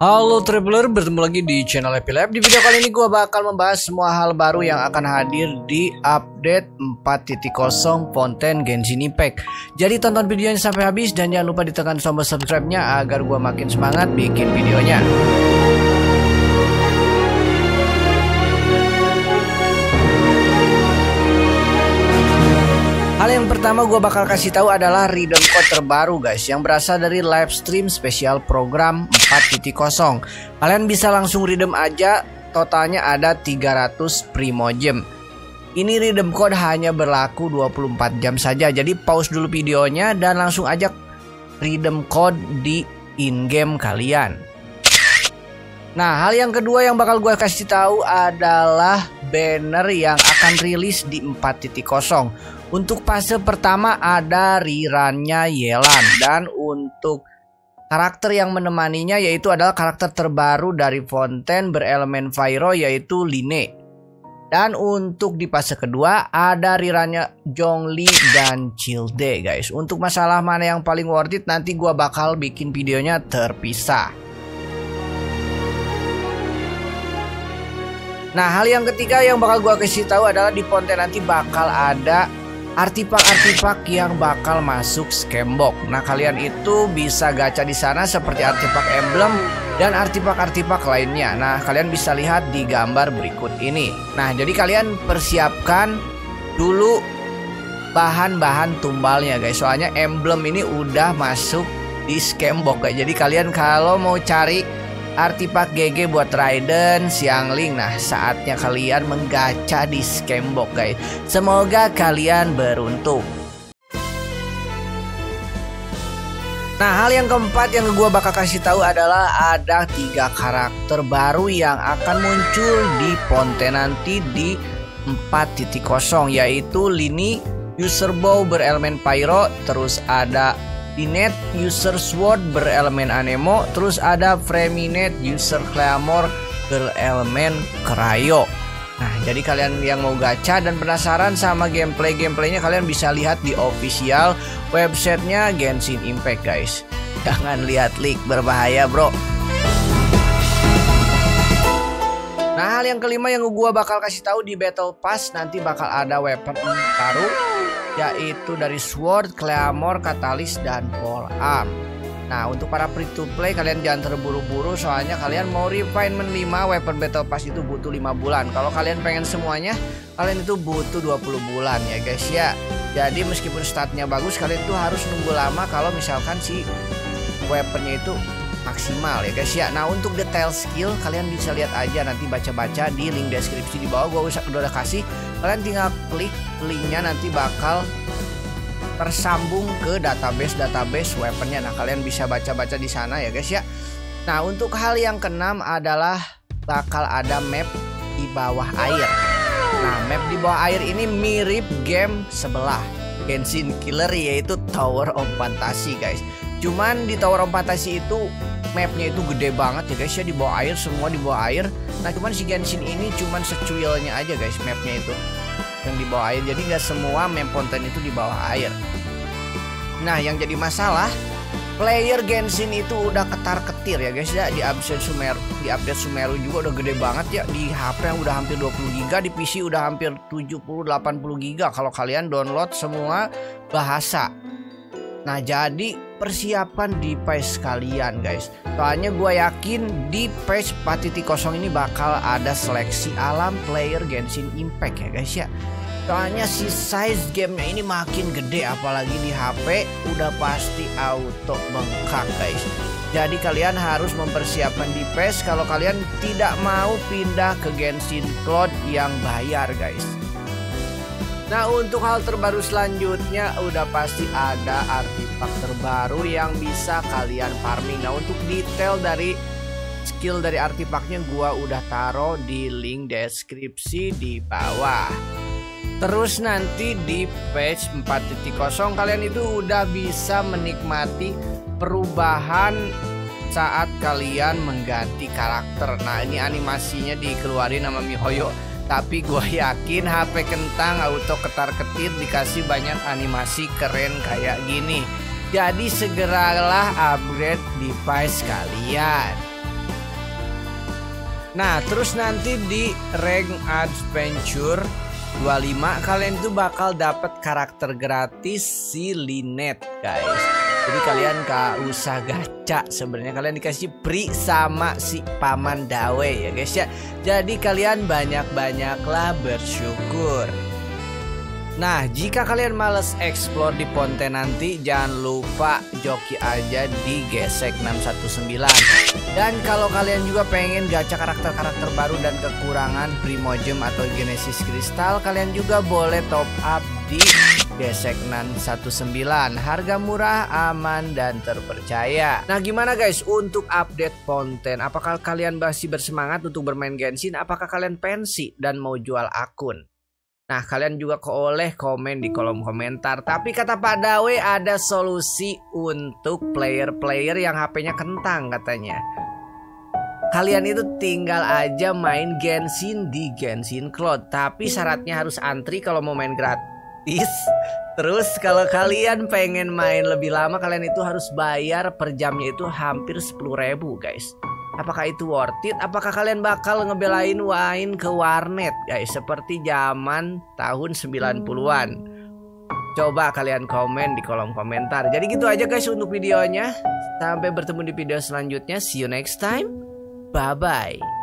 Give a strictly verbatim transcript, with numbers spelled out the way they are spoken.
Halo traveler, bertemu lagi di channel Happy Lab. Di video kali ini gue bakal membahas semua hal baru yang akan hadir di update empat titik nol Fontaine Genshin Impact. Jadi tonton videonya sampai habis dan jangan lupa ditekan tombol subscribe-nya agar gue makin semangat bikin videonya. Hal yang pertama gue bakal kasih tahu adalah redeem code terbaru guys, yang berasal dari live stream spesial program empat titik nol. Kalian bisa langsung redeem aja, totalnya ada tiga ratus Primogem. Ini redeem code hanya berlaku dua puluh empat jam saja, jadi pause dulu videonya dan langsung aja redeem code di in-game kalian. Nah, hal yang kedua yang bakal gue kasih tahu adalah banner yang akan rilis di empat titik nol. Untuk fase pertama ada rerunnya Yelan, dan untuk karakter yang menemaninya yaitu adalah karakter terbaru dari Fontaine berelemen Pyro yaitu Line. Dan untuk di fase kedua ada rerunnya Zhongli dan Childe guys. Untuk masalah mana yang paling worth it nanti gua bakal bikin videonya terpisah. Nah, hal yang ketiga yang bakal gua kasih tahu adalah di Fontaine nanti bakal ada artifak-artifak yang bakal masuk Scambox. Nah, kalian itu bisa gacha di sana seperti artifak emblem dan artifak-artifak lainnya. Nah, kalian bisa lihat di gambar berikut ini. Nah, jadi kalian persiapkan dulu bahan-bahan tumbalnya guys. Soalnya emblem ini udah masuk di Scambox guys. Jadi kalian kalau mau cari artifak G G buat Raiden, Xiangling, nah saatnya kalian menggacha di Scambox guys. Semoga kalian beruntung. Nah, hal yang keempat yang gue bakal kasih tahu adalah ada tiga karakter baru yang akan muncul di Fontaine nanti di empat titik nol, yaitu Lini user bow berelemen Pyro, terus ada Dinet user sword berelemen Anemo, terus ada Freminet user Claymore berelemen Cryo. Nah, jadi kalian yang mau gacha dan penasaran sama gameplay-gameplaynya, kalian bisa lihat di official websitenya Genshin Impact guys. Jangan lihat leak, berbahaya bro. Nah, hal yang kelima yang gua bakal kasih tahu di Battle Pass nanti bakal ada weapon baru, yaitu dari Sword, Claymore, Catalyst, dan Polearm. Nah, untuk para free to play kalian jangan terburu-buru, soalnya kalian mau refinement lima weapon Battle Pass itu butuh lima bulan. Kalau kalian pengen semuanya, kalian itu butuh dua puluh bulan ya guys ya. Jadi meskipun statnya bagus, kalian tuh harus nunggu lama kalau misalkan si weaponnya itu maksimal ya guys ya. Nah, untuk detail skill kalian bisa lihat aja, nanti baca-baca di link deskripsi di bawah. Gue udah udah kasih, kalian tinggal klik linknya, nanti bakal tersambung ke database database weaponnya. Nah, kalian bisa baca-baca di sana ya guys ya. Nah, untuk hal yang keenam adalah bakal ada map di bawah air. Nah, map di bawah air ini mirip game sebelah Genshin Killer, yaitu Tower of Fantasy guys. Cuman di Tower of Fantasy itu mapnya itu gede banget ya guys ya, di bawah air, semua di bawah air. Nah, cuman si Genshin ini cuman secuilnya aja guys mapnya itu yang di bawah air, jadi nggak semua map Fontaine itu di bawah air. Nah, yang jadi masalah player Genshin itu udah ketar-ketir ya guys ya. Di update Sumeru, di update Sumeru juga udah gede banget ya. Di H P yang udah hampir dua puluh giga, di P C udah hampir tujuh puluh delapan puluh giga kalau kalian download semua bahasa. Nah, jadi persiapan device kalian guys. Soalnya gue yakin di patch empat titik nol ini bakal ada seleksi alam player Genshin Impact ya guys ya. Soalnya si size gamenya ini makin gede, apalagi di H P udah pasti auto bengkak guys. Jadi kalian harus mempersiapkan device kalau kalian tidak mau pindah ke Genshin Cloud yang bayar guys. Nah, untuk hal terbaru selanjutnya udah pasti ada artifak terbaru yang bisa kalian farming. Nah, untuk detail dari skill dari artifaknya gua udah taruh di link deskripsi di bawah. Terus nanti di patch empat titik nol kalian itu udah bisa menikmati perubahan saat kalian mengganti karakter. Nah, ini animasinya dikeluarin sama MiHoYo, tapi gue yakin H P kentang auto ketar-ketir dikasih banyak animasi keren kayak gini. Jadi segeralah upgrade device kalian. Nah, terus nanti di rank adventure dua puluh lima kalian itu bakal dapat karakter gratis si Lynette, guys. Jadi kalian gak usah gacha, sebenarnya kalian dikasih free sama si Paman Dawe ya guys ya. Jadi kalian banyak-banyaklah bersyukur. Nah, jika kalian males explore di Ponten nanti, jangan lupa joki aja di Gesek enam satu sembilan. Dan kalau kalian juga pengen gacha karakter-karakter baru dan kekurangan Primogem atau Genesis Crystal, kalian juga boleh top up di Gesek enam satu sembilan. Harga murah, aman, dan terpercaya. Nah, gimana guys untuk update Ponten? Apakah kalian masih bersemangat untuk bermain Genshin? Apakah kalian pensi dan mau jual akun? Nah, kalian juga boleh komen di kolom komentar. Tapi kata Pak Dawe ada solusi untuk player-player yang H P-nya kentang katanya. Kalian itu tinggal aja main Genshin di Genshin Cloud. Tapi syaratnya harus antri kalau mau main gratis. Terus kalau kalian pengen main lebih lama, kalian itu harus bayar per jamnya itu hampir sepuluh ribu guys. Apakah itu worth it? Apakah kalian bakal ngebelain main ke warnet guys seperti zaman tahun sembilan puluhan? Coba kalian komen di kolom komentar. Jadi gitu aja guys untuk videonya. Sampai bertemu di video selanjutnya. See you next time. Bye bye.